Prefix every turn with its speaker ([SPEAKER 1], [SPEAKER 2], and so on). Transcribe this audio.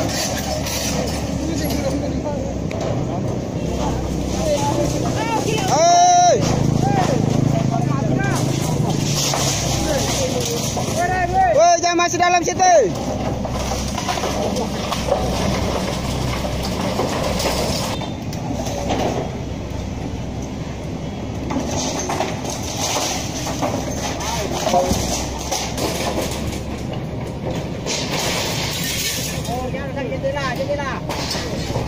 [SPEAKER 1] Oi. Woi, jangan masuk dalam situ. Oh, jangan sakit jendela.